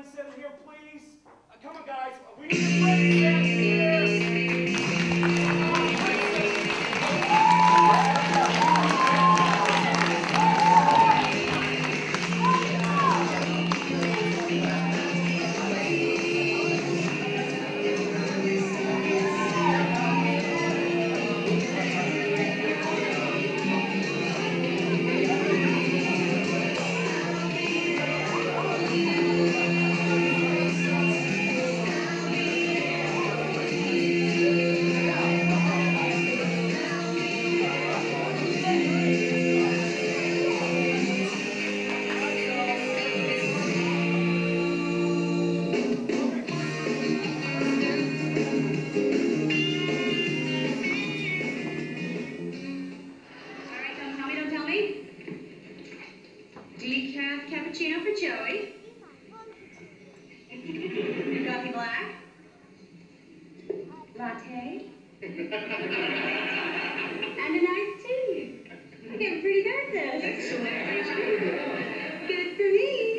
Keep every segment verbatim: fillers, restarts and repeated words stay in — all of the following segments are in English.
friends sit here, please? Uh, come on, guys. We need your friends downstairs. Cappuccino for Joey. Coffee black. Latte. And an iced tea. You're getting pretty good at this. Excellent. Good for me.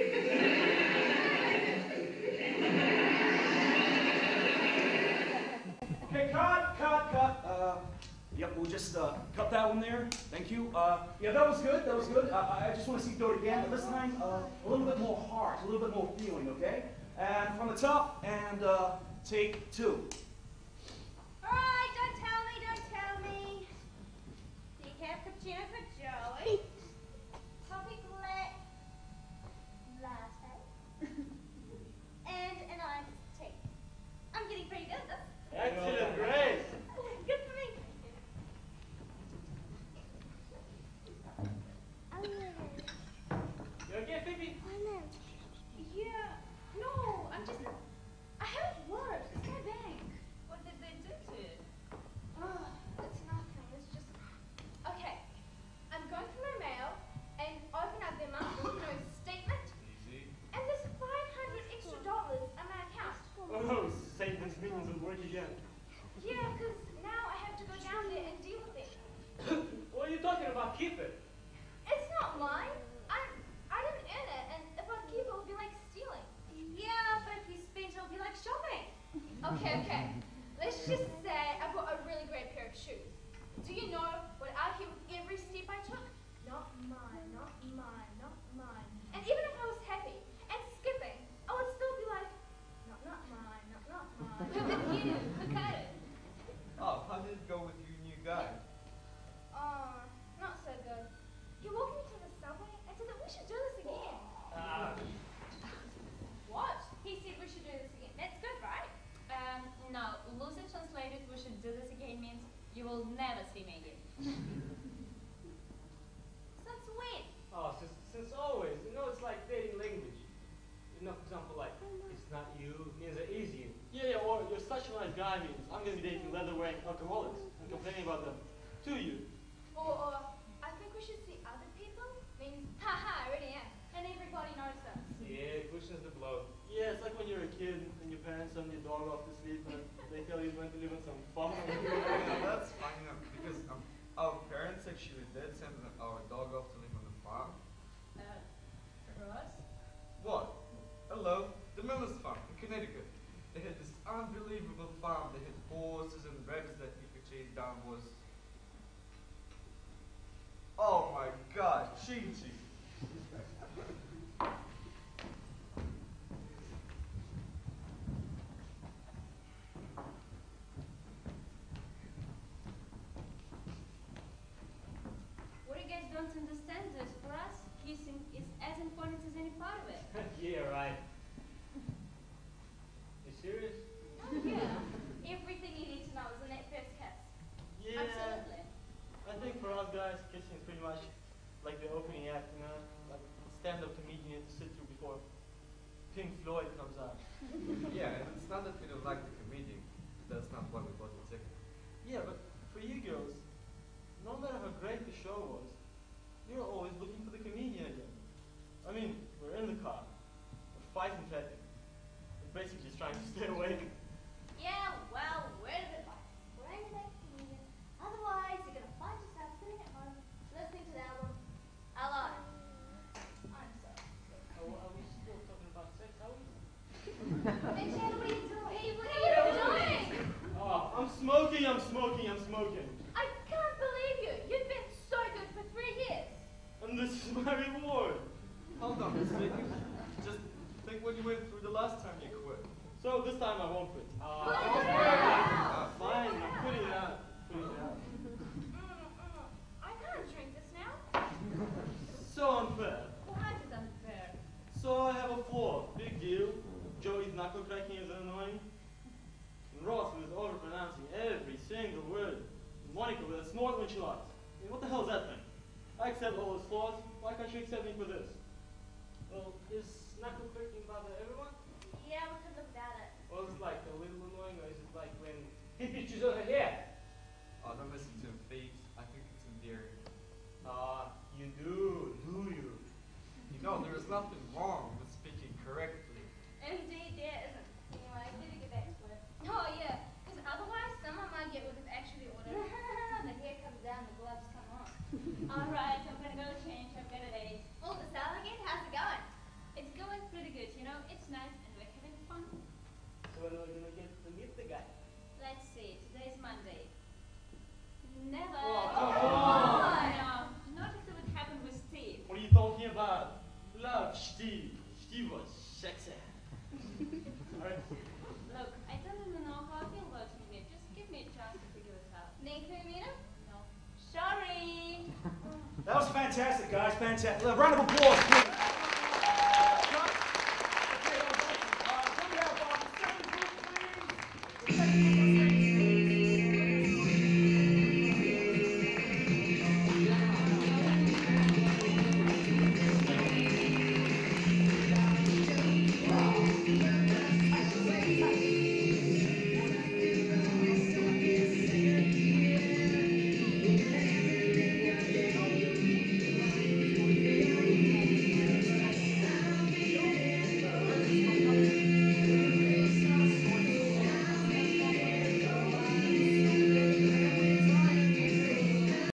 Okay, cut, cut, cut. Uh, yep, we'll just uh, cut that one there. Thank you. Uh, yeah, that was good. That was good. Uh, I just want to see you do it again, but this time uh, a little bit more heart, a little bit more feeling. Okay? And from the top, and uh, take two. All right, don't tell me, don't tell me. Decaf cappuccino for Joey. Coffee black latte. And an iced tea. I'm getting pretty good at this. Excellent, great. Good for me. You okay, Phoebe? Yeah. No, I'm just. I haven't worked. It's my bank. What did they do to you? Oh, it's nothing. It's just. Okay. I'm going through my mail and open up the amount of no statement. Easy. And there's five hundred extra dollars on my account. Oh, Satan's minions will work again. Yeah, because now I have to go down there and deal with it. What are you talking about? Keep it. It's not mine. I'm, I didn't earn it, and if I keep it, it would be like stealing. Yeah, but if you spend it, it'll be like shopping. Okay, okay. Let's just say I bought a really great pair of shoes. Do you know what I hear with every step I took? Not mine, not mine, not mine. And even if I was happy and skipping, I would still be like, not, not mine, not, not mine. But with you, look at it. Oh, how did it go with your new guy? Oh, not so good. He walked me to the subway and said that we should do this again. Ah. What? He said we should do this again. That's good, right? Um, no, loosely translated, we should do this again means you will never see me again. Since when? Oh, since, since always. You know, it's like dating language. You know, for example, like, it's not you means it is you. Yeah, yeah, or you're such a nice guy means I'm going to be dating leather-wearing alcoholics and complaining about them to you. Or, or, I think we should see other people means, haha, I already am. And everybody knows us. Yeah, cushions the blow. Yeah, it's like when you're a kid and your parents send your dog off to sleep and they tell you when to live on some farm. Yeah, that's funny enough because um, our parents actually did send our dog off to live on the farm. Uh, Ross? What? Hello, the Miller's Farm in Connecticut. They had this unbelievable farm. They had horses and rabbits that you could chase down was. Oh my God, Chi-Chi. What you guys don't understand is for us, kissing is as important as any part of it. Yeah, right. You serious? Yeah. Everything you need to know is in that first kiss. Yeah. Absolutely. I think for us guys, kissing is pretty much like the opening act, you know? Like stand-up comedian you have to sit through before Pink Floyd comes out. Yeah, and it's not that we don't like the comedian. That's not why we bought the ticket. Yeah, but for you girls, no matter how great the show was, you're always looking for the comedian again. I mean, we're in the car, we're fighting traffic, we're basically just trying to stay awake. Yeah, well, where does it lie? We're into that comedian. Otherwise, you're gonna find yourself sitting at home, listening to the album, Alone. I'm sorry. Are, are we still talking about sex? Are we? Chandler, what are you doing? What are you doing? Oh, I'm smoking, I'm smoking, I'm smoking. I can't believe you. You've been so good for three years. And this is my reward. Hold on, Miss Vicky. Just think what you went through the last time you quit. So this time I won't quit. Put it out. Fine, I'm putting it out. Putting it out. Mm, mm. I can't drink this now. So unfair. Why is it unfair? So I have a flaw. Big deal. Joey's knuckle cracking is annoying. And Ross was overpronouncing every single word. And Monica with a snort when she lies. I mean, what the hell is that thing? I accept all his flaws. Why can't you accept me for this? Well, is knuckle cracking bother everyone? Yeah, we could look at it. Or is it like a little annoying, or is it like when he pitches on her hair? Oh, don't listen to him, thieves. I think it's endearing. Ah, you do, do you? You know, there is nothing wrong with speaking correctly. Indeed, there isn't. Anyway, I better get back to it. Oh, yeah, because otherwise someone might get what they've actually ordered. The hair comes down, the gloves come on. All right, I'm gonna go change. I've got a date. Oh, the salad again? How's it going? It's going pretty good, you know. It's nice and we're having fun. So when are we gonna get to meet the guy? Let's see. Today's Monday. Never. Oh, come on. No, not if it would happen with Steve. What are you talking about? Love Steve. Steve was sexy. Alright. Look, I don't even know how I feel about him yet. Just give me a chance to figure it out. Nate, can we meet him? No. Sorry. That was fantastic, guys. Fantastic. A round of applause, please. Uh, can we have uh, the second group, please? The second group.